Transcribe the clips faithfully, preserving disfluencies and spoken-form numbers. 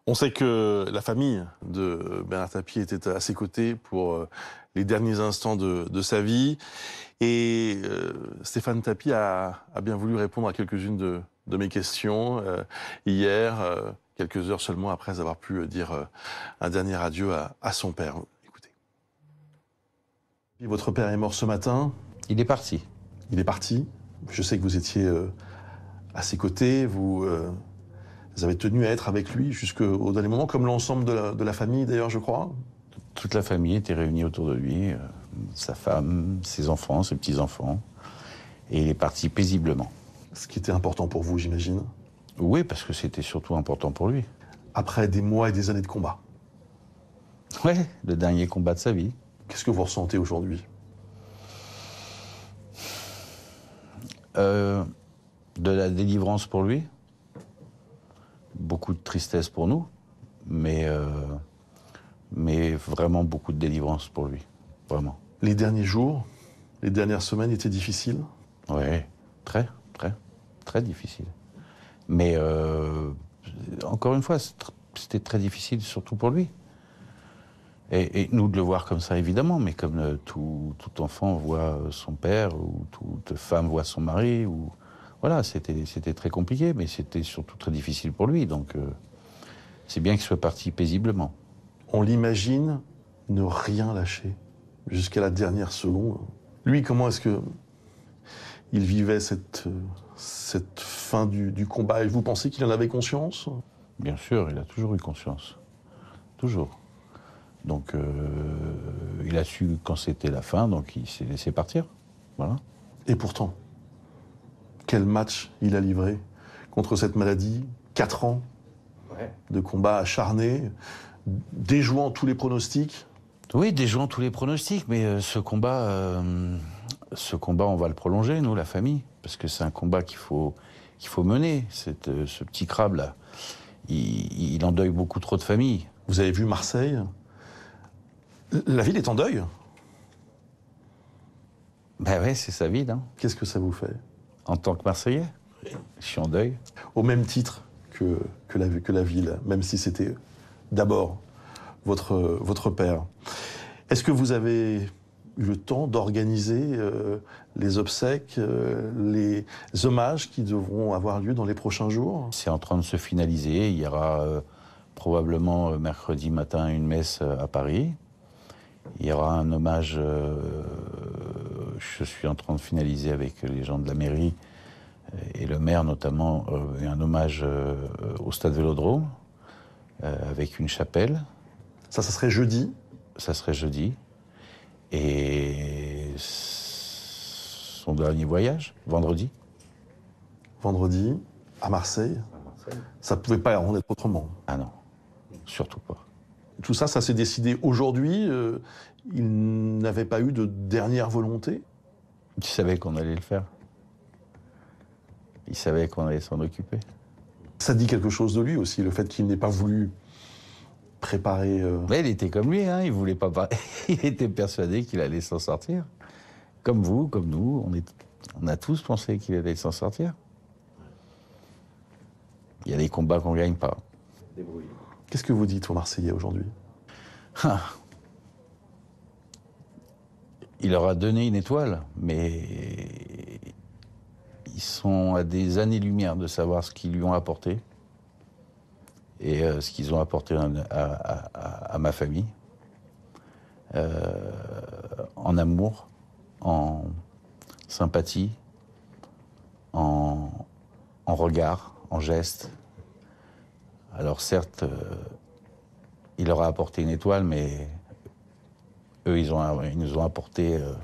On sait que la famille de Bernard Tapie était à ses côtés pour les derniers instants de, de sa vie. Et euh, Stéphane Tapie a, a bien voulu répondre à quelques-unes de, de mes questions euh, hier, euh, quelques heures seulement après avoir pu dire euh, un dernier adieu à, à son père. Écoutez. Votre père est mort ce matin. Il est parti. Il est parti. Je sais que vous étiez euh, à ses côtés. Vous... Euh, Vous avez tenu à être avec lui jusqu'au dernier moment, comme l'ensemble de la, de la famille d'ailleurs, je crois. Toute la famille était réunie autour de lui, euh, sa femme, ses enfants, ses petits-enfants. Et il est parti paisiblement. Ce qui était important pour vous, j'imagine. Oui, parce que c'était surtout important pour lui. Après des mois et des années de combat. Ouais, le dernier combat de sa vie. Qu'est-ce que vous ressentez aujourd'hui? euh, De la délivrance pour lui. Beaucoup de tristesse pour nous, mais, euh, mais vraiment beaucoup de délivrance pour lui, vraiment. Les derniers jours, les dernières semaines étaient difficiles? Oui, très, très, très difficile. Mais euh, encore une fois, c'était très difficile, surtout pour lui. Et, et nous de le voir comme ça, évidemment, mais comme euh, tout, tout enfant voit son père, ou toute femme voit son mari, ou... Voilà, c'était c'était très compliqué, mais c'était surtout très difficile pour lui, donc euh, c'est bien qu'il soit parti paisiblement. On l'imagine ne rien lâcher, jusqu'à la dernière seconde. Lui, comment est-ce que il vivait cette, cette fin du, du combat? Et vous pensez qu'il en avait conscience? Bien sûr, il a toujours eu conscience. Toujours. Donc, euh, il a su quand c'était la fin, donc il s'est laissé partir. Voilà. Et pourtant, quel match il a livré contre cette maladie. Quatre ans ouais. de combat acharné, déjouant tous les pronostics. Oui, déjouant tous les pronostics, mais euh, ce combat, euh, ce combat, on va le prolonger, nous, la famille, parce que c'est un combat qu'il faut, qu'il faut mener. Cette, euh, ce petit crabe-là, il, il endeuille beaucoup trop de familles. Vous avez vu Marseille? La ville est en deuil. Ben ouais, c'est sa ville. Hein. Qu'est-ce que ça vous fait? En tant que Marseillais, je suis en deuil. Au même titre que, que, la, que la ville, même si c'était d'abord votre, votre père. Est-ce que vous avez eu le temps d'organiser euh, les obsèques, euh, les hommages qui devront avoir lieu dans les prochains jours? C'est en train de se finaliser. Il y aura euh, probablement euh, mercredi matin une messe euh, à Paris. Il y aura un hommage, euh, je suis en train de finaliser avec les gens de la mairie et le maire notamment, euh, un hommage euh, au stade Vélodrome, euh, avec une chapelle. Ça, ça serait jeudi? Ça serait jeudi. Et son dernier voyage, vendredi. Vendredi, à Marseille. À Marseille. Ça ne pouvait pas en être autrement. Ah non, surtout pas. Tout ça, ça s'est décidé aujourd'hui. Euh, il n'avait pas eu de dernière volonté? Il savait qu'on allait le faire. Il savait qu'on allait s'en occuper. Ça dit quelque chose de lui aussi, le fait qu'il n'ait pas voulu préparer... Euh... Mais il était comme lui, hein, il voulait pas parler. Il était persuadé qu'il allait s'en sortir. Comme vous, comme nous, on, est... on a tous pensé qu'il allait s'en sortir. Il y a des combats qu'on ne gagne pas. Débrouille. Qu'est-ce que vous dites aux Marseillais aujourd'hui? ah. Il leur a donné une étoile, mais ils sont à des années-lumière de savoir ce qu'ils lui ont apporté et euh, ce qu'ils ont apporté à, à, à, à ma famille, euh, en amour, en sympathie, en, en regard, en geste. Alors certes, euh, il leur a apporté une étoile, mais eux, ils, ont, ils nous ont apporté euh,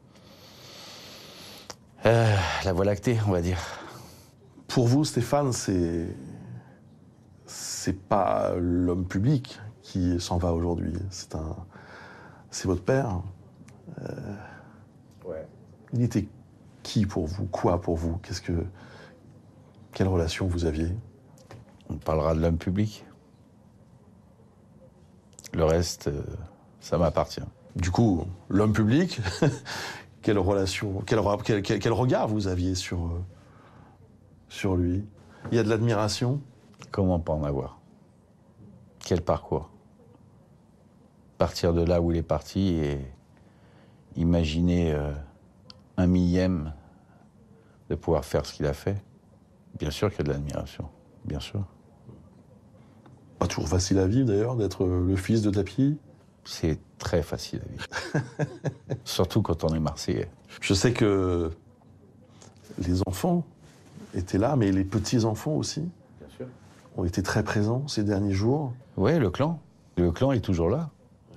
euh, la Voie lactée, on va dire. Pour vous, Stéphane, c'est c'est pas l'homme public qui s'en va aujourd'hui. C'est un, c'est votre père. Euh, ouais. Il était qui pour vous? Quoi pour vous? Qu'est-ce que, quelle relation vous aviez? On parlera de l'homme public. Le reste, euh, ça m'appartient. Du coup, l'homme public, quelle relation, quel, quel, quel, quel regard vous aviez sur, euh, sur lui? Il y a de l'admiration? Comment pas en avoir? Quel parcours. Partir de là où il est parti et imaginer euh, un millième de pouvoir faire ce qu'il a fait, bien sûr qu'il y a de l'admiration, bien sûr. Pas toujours facile à vivre d'ailleurs, d'être le fils de Tapie. C'est très facile à vivre. Surtout quand on est Marseillais. Je sais que les enfants étaient là, mais les petits-enfants aussi bien sûr. Ont été très présents ces derniers jours. Oui, le clan. Le clan est toujours là.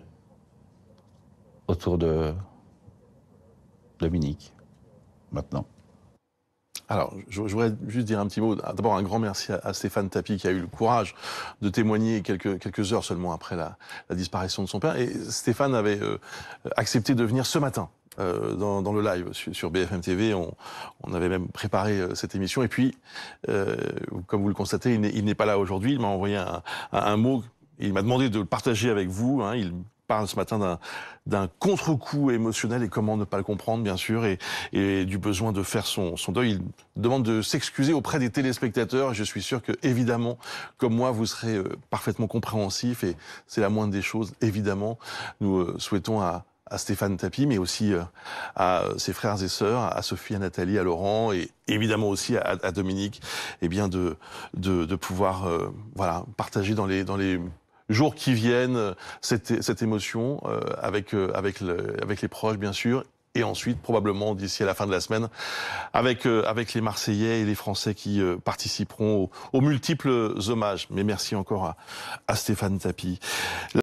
Autour de Dominique, maintenant. Alors, je, je voudrais juste dire un petit mot. D'abord, un grand merci à, à Stéphane Tapie qui a eu le courage de témoigner quelques, quelques heures seulement après la, la disparition de son père. Et Stéphane avait euh, accepté de venir ce matin euh, dans, dans le live sur, sur B F M T V. On, on avait même préparé euh, cette émission. Et puis, euh, comme vous le constatez, il n'est pas là aujourd'hui. Il m'a envoyé un, un, un mot. Il m'a demandé de le partager avec vous. Hein. Il parle ce matin d'un contre-coup émotionnel et comment ne pas le comprendre, bien sûr, et, et du besoin de faire son, son deuil. Il demande de s'excuser auprès des téléspectateurs. Et je suis sûr que, évidemment, comme moi, vous serez euh, parfaitement compréhensif et c'est la moindre des choses, évidemment. Nous euh, souhaitons à, à Stéphane Tapie, mais aussi euh, à ses frères et sœurs, à Sophie, à Nathalie, à Laurent et évidemment aussi à, à Dominique, eh bien de, de, de pouvoir euh, voilà, partager dans les... Dans les jours qui viennent, cette, cette émotion euh, avec, euh, avec, le, avec les proches, bien sûr, et ensuite, probablement, d'ici à la fin de la semaine, avec, euh, avec les Marseillais et les Français qui euh, participeront aux, aux multiples hommages. Mais merci encore à, à Stéphane Tapie.